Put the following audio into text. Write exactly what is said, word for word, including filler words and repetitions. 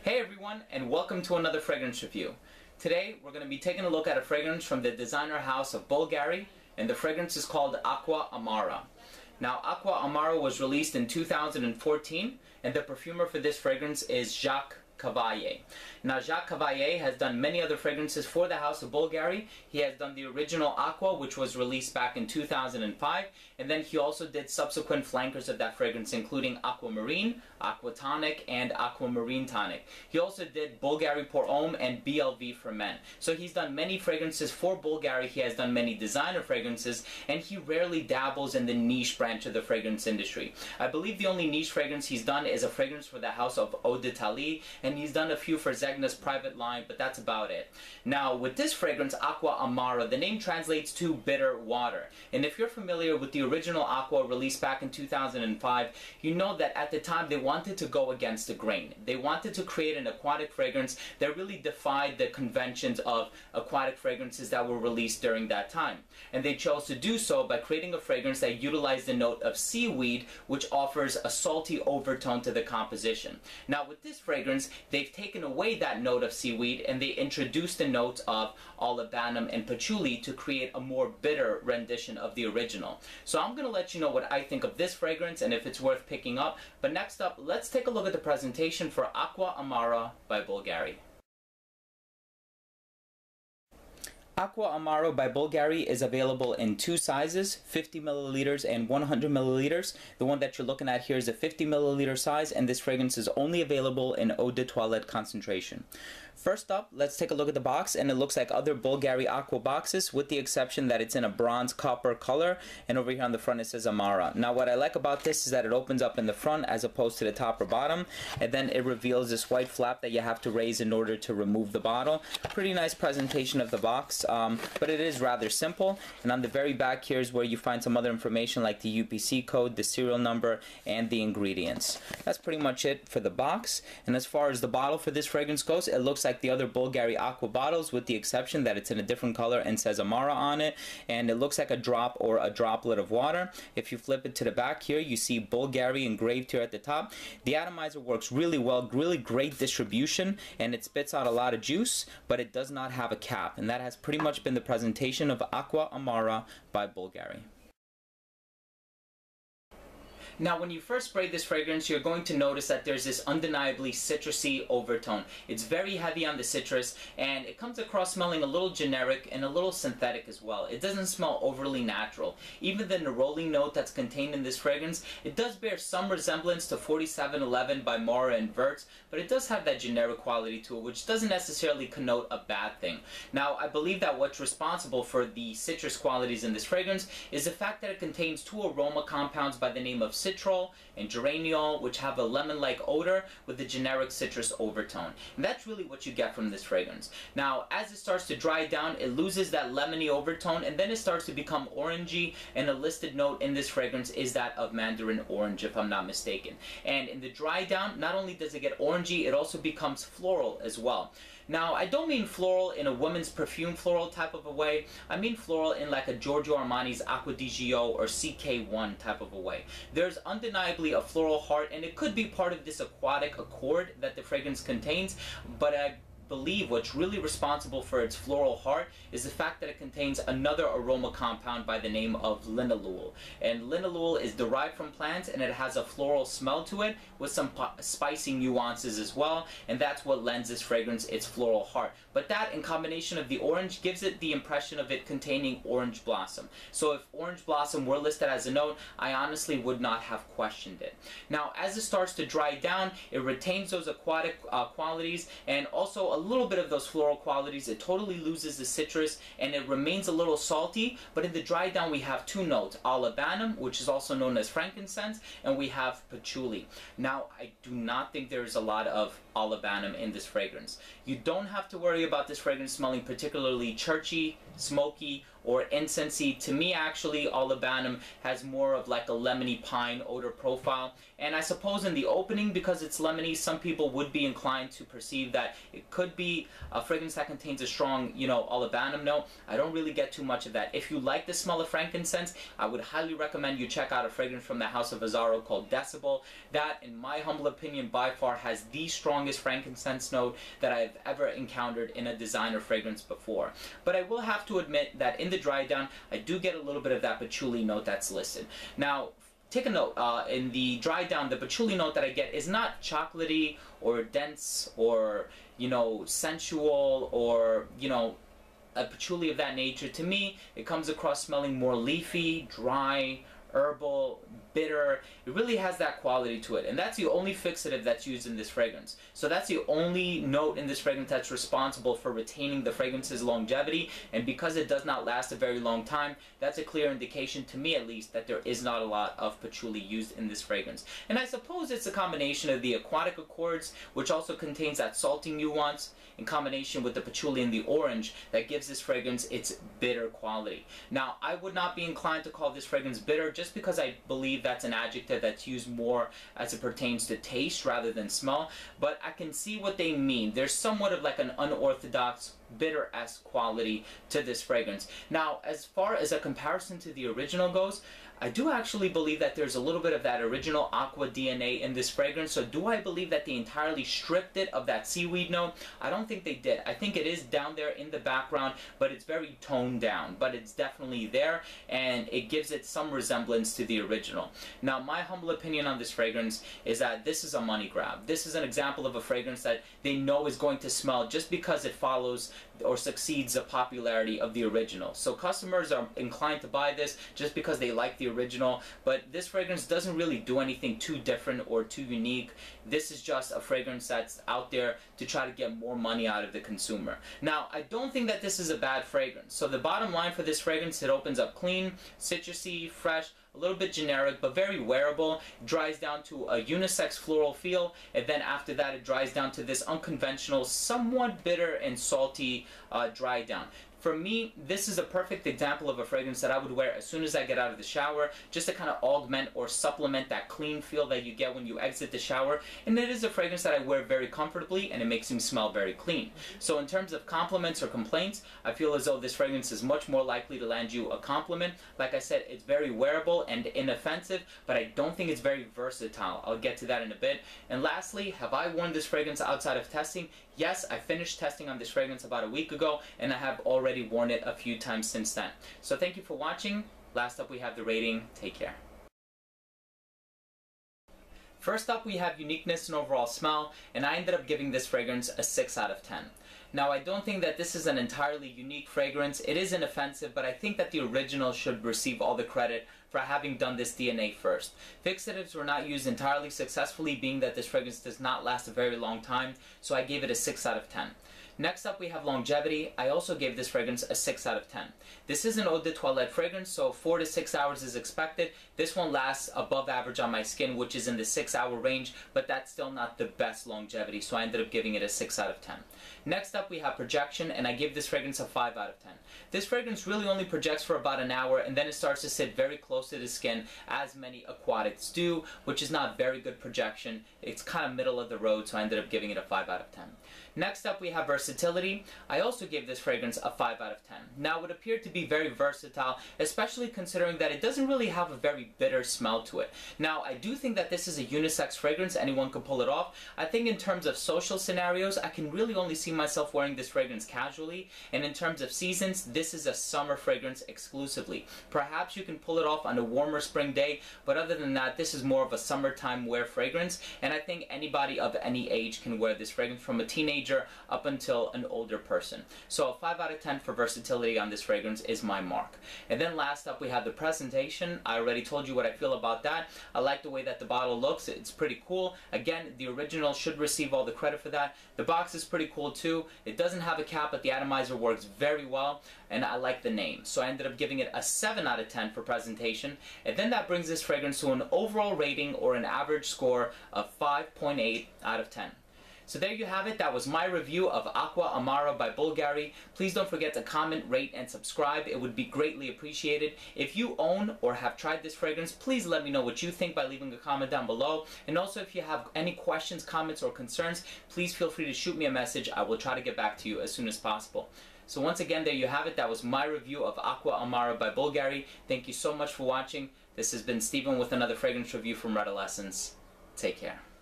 Hey everyone, and welcome to another fragrance review. Today we're going to be taking a look at a fragrance from the designer house of Bulgari, and the fragrance is called Acqua Amara. Now, Acqua Amara was released in two thousand fourteen, and the perfumer for this fragrance is Jacques Cavalli. Now, Jacques Cavalli has done many other fragrances for the house of Bulgari. He has done the original Acqua, which was released back in two thousand five, and then he also did subsequent flankers of that fragrance, including Aquamarine, Aquatonic, and Aquamarine Tonic. He also did Bulgari Pour Homme and B L V for Men. So he's done many fragrances for Bulgari. He has done many designer fragrances, and he rarely dabbles in the niche branch of the fragrance industry. I believe the only niche fragrance he's done is a fragrance for the house of Eau de Thalie, and he's done a few for Zegna's private line, but that's about it. Now, with this fragrance, Acqua Amara, the name translates to bitter water. And if you're familiar with the original Acqua released back in two thousand five, you know that at the time they wanted to go against the grain. They wanted to create an aquatic fragrance that really defied the conventions of aquatic fragrances that were released during that time. And they chose to do so by creating a fragrance that utilized the note of seaweed, which offers a salty overtone to the composition. Now, with this fragrance, they've taken away that note of seaweed and they introduced the notes of olibanum and patchouli to create a more bitter rendition of the original. So I'm going to let you know what I think of this fragrance and if it's worth picking up. But next up, let's take a look at the presentation for Acqua Amara by Bulgari. Acqua Amara by Bulgari is available in two sizes, fifty milliliters and one hundred milliliters. The one that you're looking at here is a fifty milliliter size, and this fragrance is only available in eau de toilette concentration. First up, let's take a look at the box, and it looks like other Bulgari Acqua boxes, with the exception that it's in a bronze copper color, and over here on the front it says Amara. Now, what I like about this is that it opens up in the front as opposed to the top or bottom, and then it reveals this white flap that you have to raise in order to remove the bottle. Pretty nice presentation of the box, um, but it is rather simple. And on the very back here is where you find some other information like the U P C code, the serial number, and the ingredients. That's pretty much it for the box. And as far as the bottle for this fragrance goes, it looks like the other Bulgari Acqua bottles, with the exception that it's in a different color and says Amara on it, and it looks like a drop or a droplet of water. If you flip it to the back here, you see Bulgari engraved here at the top. The atomizer works really well, really great distribution, and it spits out a lot of juice, but it does not have a cap, and that has pretty much been the presentation of Acqua Amara by Bulgari. Now, when you first spray this fragrance, you're going to notice that there's this undeniably citrusy overtone. It's very heavy on the citrus, and it comes across smelling a little generic and a little synthetic as well. It doesn't smell overly natural. Even the neroli note that's contained in this fragrance, it does bear some resemblance to forty-seven eleven by Mora and Verts, but it does have that generic quality to it, which doesn't necessarily connote a bad thing. Now, I believe that what's responsible for the citrus qualities in this fragrance is the fact that it contains two aroma compounds by the name of citrol and geraniol, which have a lemon-like odor with a generic citrus overtone. And that's really what you get from this fragrance. Now, as it starts to dry down, it loses that lemony overtone, and then it starts to become orangey, and a listed note in this fragrance is that of mandarin orange, if I'm not mistaken. And in the dry down, not only does it get orangey, it also becomes floral as well. Now, I don't mean floral in a woman's perfume floral type of a way. I mean floral in like a Giorgio Armani's Acqua di Gio or C K one type of a way. There's undeniably a floral heart, and it could be part of this aquatic accord that the fragrance contains, but I believe what's really responsible for its floral heart is the fact that it contains another aroma compound by the name of linalool. And linalool is derived from plants, and it has a floral smell to it with some spicy nuances as well, and that's what lends this fragrance its floral heart. But that, in combination of the orange, gives it the impression of it containing orange blossom. So if orange blossom were listed as a note, I honestly would not have questioned it. Now, as it starts to dry down, it retains those aquatic uh, qualities and also a little bit of those floral qualities. It totally loses the citrus, and it remains a little salty, but in the dry down we have two notes, olibanum, which is also known as frankincense, and we have patchouli. Now, I do not think there's a lot of olibanum in this fragrance. You don't have to worry about this fragrance smelling particularly churchy, smoky, or incensey. To me, actually, Olibanum has more of like a lemony pine odor profile. And I suppose in the opening, because it's lemony, some people would be inclined to perceive that it could be a fragrance that contains a strong, you know, Olibanum note. I don't really get too much of that. If you like the smell of frankincense, I would highly recommend you check out a fragrance from the House of Azzaro called Decibel. That, in my humble opinion, by far has the strongest frankincense note that I've ever encountered in a designer fragrance before. But I will have to admit that in the dry down, I do get a little bit of that patchouli note that's listed. Now, take a note, uh, in the dry down, the patchouli note that I get is not chocolatey or dense or, you know, sensual or, you know, a patchouli of that nature. To me, it comes across smelling more leafy, dry, herbal, bitter. It really has that quality to it, and that's the only fixative that's used in this fragrance. So that's the only note in this fragrance that's responsible for retaining the fragrance's longevity, and because it does not last a very long time, that's a clear indication, to me at least, that there is not a lot of patchouli used in this fragrance. And I suppose it's a combination of the aquatic accords, which also contains that salty nuance, in combination with the patchouli and the orange, that gives this fragrance its bitter quality. Now, I would not be inclined to call this fragrance bitter, just because I believe that's an adjective that's used more as it pertains to taste rather than smell, but I can see what they mean. There's somewhat of like an unorthodox, bitter-esque quality to this fragrance. Now, as far as a comparison to the original goes, I do actually believe that there's a little bit of that original aqua D N A in this fragrance. So do I believe that they entirely stripped it of that seaweed note? I don't think they did. I think it is down there in the background, but it's very toned down. But it's definitely there, and it gives it some resemblance to the original. Now, my humble opinion on this fragrance is that this is a money grab. This is an example of a fragrance that they know is going to smell just because it follows or succeeds the popularity of the original. So customers are inclined to buy this just because they like the original, but this fragrance doesn't really do anything too different or too unique. This is just a fragrance that's out there to try to get more money out of the consumer. Now, I don't think that this is a bad fragrance. So the bottom line for this fragrance, it opens up clean, citrusy, fresh, a little bit generic, but very wearable. It dries down to a unisex floral feel, and then after that it dries down to this unconventional, somewhat bitter and salty uh, dry down. For me, this is a perfect example of a fragrance that I would wear as soon as I get out of the shower, just to kind of augment or supplement that clean feel that you get when you exit the shower. And it is a fragrance that I wear very comfortably, and it makes me smell very clean. So in terms of compliments or complaints, I feel as though this fragrance is much more likely to land you a compliment. Like I said, it's very wearable and inoffensive, but I don't think it's very versatile. I'll get to that in a bit. And lastly, have I worn this fragrance outside of testing? Yes, I finished testing on this fragrance about a week ago, and I have already worn it a few times since then. So thank you for watching. Last up, we have the rating. Take care. First up, we have uniqueness and overall smell, and I ended up giving this fragrance a six out of ten. Now, I don't think that this is an entirely unique fragrance. It is inoffensive, but I think that the original should receive all the credit for having done this D N A first. Fixatives were not used entirely successfully, being that this fragrance does not last a very long time, so I gave it a six out of ten. Next up, we have longevity. I also gave this fragrance a six out of ten. This is an eau de toilette fragrance, so four to six hours is expected. This one lasts above average on my skin, which is in the six hour range, but that's still not the best longevity, so I ended up giving it a six out of ten. Next up, we have projection, and I give this fragrance a five out of ten. This fragrance really only projects for about an hour, and then it starts to sit very close to the skin, as many aquatics do, which is not very good projection. It's kind of middle of the road, so I ended up giving it a five out of ten. Next up, we have versatility. I also gave this fragrance a five out of ten. Now, it would appear to be very versatile, especially considering that it doesn't really have a very bitter smell to it. Now, I do think that this is a unisex fragrance. Anyone can pull it off. I think in terms of social scenarios, I can really only see myself wearing this fragrance casually. And in terms of seasons, this is a summer fragrance exclusively. Perhaps you can pull it off on a warmer spring day, but other than that, this is more of a summertime wear fragrance. And I think anybody of any age can wear this fragrance, from a teenager up until an older person. So a five out of ten for versatility on this fragrance is my mark. And then last up, we have the presentation. I already told you what I feel about that. I like the way that the bottle looks. It's pretty cool. Again, the original should receive all the credit for that. The box is pretty cool too. It doesn't have a cap, but the atomizer works very well, and I like the name. So I ended up giving it a seven out of ten for presentation. And then that brings this fragrance to an overall rating, or an average score, of five point eight out of ten. So there you have it. That was my review of Aqua Amara by Bulgari. Please don't forget to comment, rate, and subscribe. It would be greatly appreciated. If you own or have tried this fragrance, please let me know what you think by leaving a comment down below. And also, if you have any questions, comments, or concerns, please feel free to shoot me a message. I will try to get back to you as soon as possible. So once again, there you have it. That was my review of Aqua Amara by Bulgari. Thank you so much for watching. This has been Steven with another fragrance review from Red Essence. Take care.